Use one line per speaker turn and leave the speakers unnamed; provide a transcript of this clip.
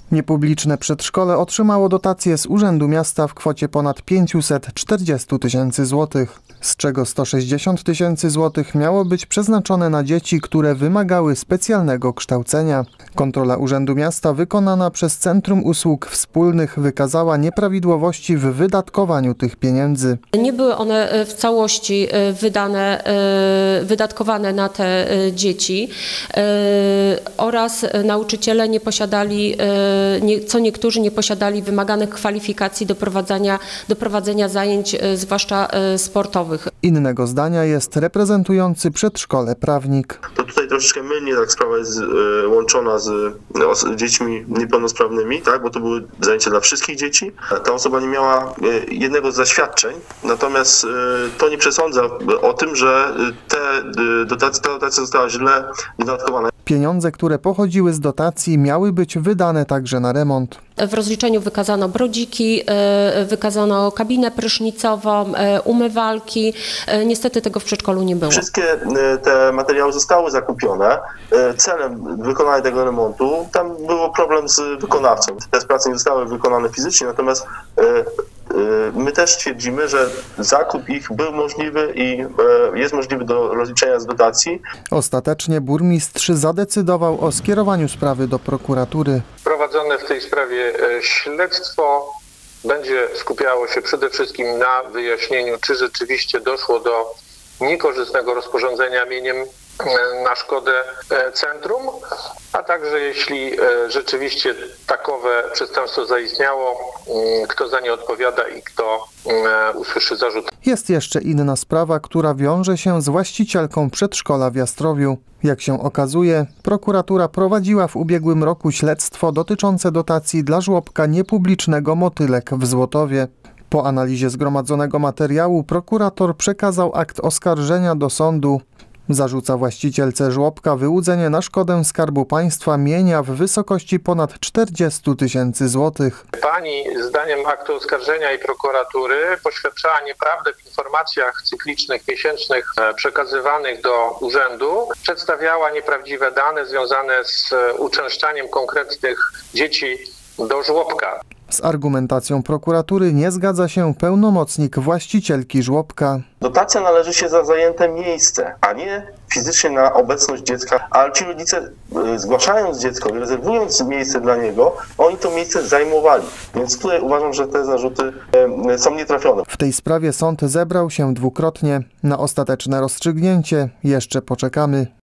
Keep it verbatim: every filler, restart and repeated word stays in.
Niepubliczne przedszkole otrzymało dotację z Urzędu Miasta w kwocie ponad pięćset czterdzieści tysięcy złotych, z czego sto sześćdziesiąt tysięcy złotych miało być przeznaczone na dzieci, które wymagały specjalnego kształcenia. Kontrola Urzędu Miasta wykonana przez Centrum Usług Wspólnych wykazała nieprawidłowości w wydatkowaniu tych pieniędzy.
Nie były one w całości wydane, wydatkowane na te dzieci oraz nauczyciele nie posiadali, co niektórzy nie posiadali wymaganych kwalifikacji do prowadzenia, do prowadzenia zajęć, zwłaszcza sportowych.
Innego zdania jest reprezentujący przedszkole prawnik.
To tutaj troszeczkę mylnie tak sprawa jest e, łączona z, no, z dziećmi niepełnosprawnymi, tak, bo to były zajęcia dla wszystkich dzieci. Ta osoba nie miała e, jednego z zaświadczeń, natomiast e, to nie przesądza o tym, że te, e, dotacja, ta dotacja została źle wydatkowana.
Pieniądze, które pochodziły z dotacji, miały być wydane także na remont.
W rozliczeniu wykazano brodziki, wykazano kabinę prysznicową, umywalki. Niestety tego w przedszkolu nie było.
Wszystkie te materiały zostały zakupione celem wykonania tego remontu. Tam był problem z wykonawcą. Te prace nie zostały wykonane fizycznie, natomiast my też twierdzimy, że zakup ich był możliwy i jest możliwy do rozliczenia z dotacji.
Ostatecznie burmistrz zadecydował o skierowaniu sprawy do prokuratury.
Prowadzone w tej sprawie śledztwo będzie skupiało się przede wszystkim na wyjaśnieniu, czy rzeczywiście doszło do niekorzystnego rozporządzenia mieniem na szkodę centrum, a także jeśli rzeczywiście takowe przestępstwo zaistniało, kto za nie odpowiada i kto usłyszy zarzut.
Jest jeszcze inna sprawa, która wiąże się z właścicielką przedszkola w Jastrowiu. Jak się okazuje, prokuratura prowadziła w ubiegłym roku śledztwo dotyczące dotacji dla żłobka niepublicznego Motylek w Złotowie. Po analizie zgromadzonego materiału prokurator przekazał akt oskarżenia do sądu. Zarzuca właścicielce żłobka wyłudzenie na szkodę Skarbu Państwa mienia w wysokości ponad czterdzieści tysięcy złotych.
Pani zdaniem aktu oskarżenia i prokuratury poświadczała nieprawdę w informacjach cyklicznych, miesięcznych przekazywanych do urzędu. Przedstawiała nieprawdziwe dane związane z uczęszczaniem konkretnych dzieci do żłobka.
Z argumentacją prokuratury nie zgadza się pełnomocnik właścicielki żłobka.
Dotacja należy się za zajęte miejsce, a nie fizycznie na obecność dziecka, ale ci rodzice, zgłaszając dziecko i rezerwując miejsce dla niego, oni to miejsce zajmowali. Więc tutaj uważam, że te zarzuty są nietrafione.
W tej sprawie sąd zebrał się dwukrotnie. Na ostateczne rozstrzygnięcie jeszcze poczekamy.